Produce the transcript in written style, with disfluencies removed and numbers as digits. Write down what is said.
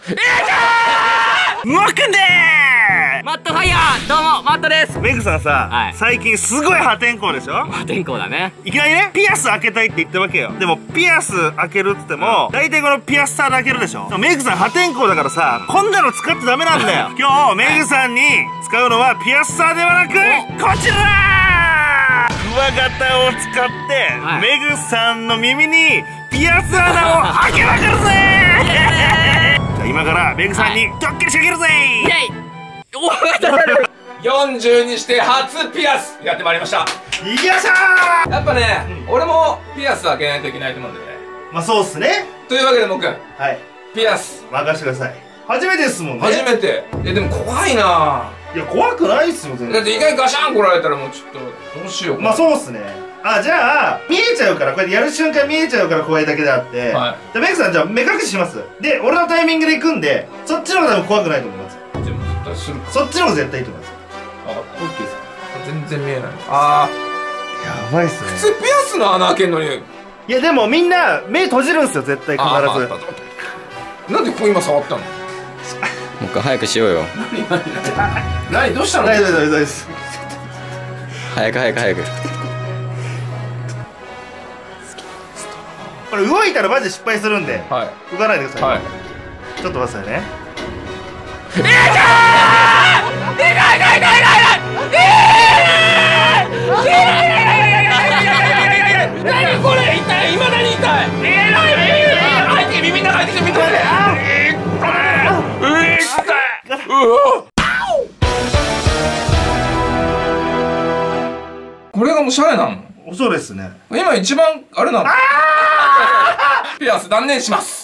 もっくんでーマットファイヤー、どうもマットです。 メグさんさ、 はい、 最近すごい破天荒でしょ。 破天荒だね。 いきなりね、ピアス開けたいって言ったわけよ。でもピアス開けるっつっても、大体このピアスターで開けるでしょ。メグさん破天荒だからさ、こんなの使っちゃダメなんだよ。今日メグさんに使うのはピアスターではなく、こちらクワガタを使って、はい、メグさんの耳にピアス穴を開けまくるぜ今からメグさんにドッキリ仕掛けるぜイェイ。 お 40にして初ピアスやってまいりました。 よいしょー。 やっぱね、俺もピアス開けないといけないと思うんだよね。 まあそうっすね。 というわけでもっくん、はい、ピアス任せてください。初めてですもんね。 初めて。でも怖いな。 いや怖くないっすよ全然。 だって一回ガシャン来られたらもうちょっとどうしようか。 まあそうっすね。あ、じゃあ見えちゃうから、こうやってやる瞬間見えちゃうから怖いだけであって、はい、じゃあメグさんじゃあ目隠しします。で俺のタイミングで行くんで、そっちの方が多分怖くないと思います。 じゃあもう絶対するか。 そっちの方が絶対いいと思います。 あ、オッケーです。全然見えない。あーやばいっすね。 普通ピアスの穴開けんのに。 いやでもみんな目閉じるんすよ絶対必ず。 なんでこう今触ったの。 もう一回早くしようよ。 何どうしたの。 大丈夫です。 早く。 これ動いたらマジで失敗するんで、はい、動かないでください。はい、ちょっと待ってくださいね。 何これ痛い。未だに痛い。入って耳の中入ってきて見てくれ。これがおしゃれなの。 そうですね。 今一番あれなの。ピアス断念します。